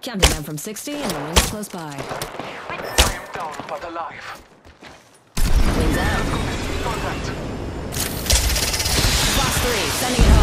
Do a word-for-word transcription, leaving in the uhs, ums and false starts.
Counting down from sixty and the wind's close by. I am down but alive. Wings out. Contact. Boss three, sending it